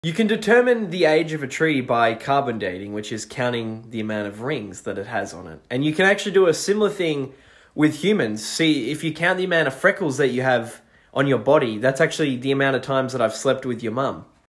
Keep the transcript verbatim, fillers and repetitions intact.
You can determine the age of a tree by carbon dating, which is counting the amount of rings that it has on it. And you can actually do a similar thing with humans. See, if you count the amount of freckles that you have on your body, that's actually the amount of times that I've slept with your mum.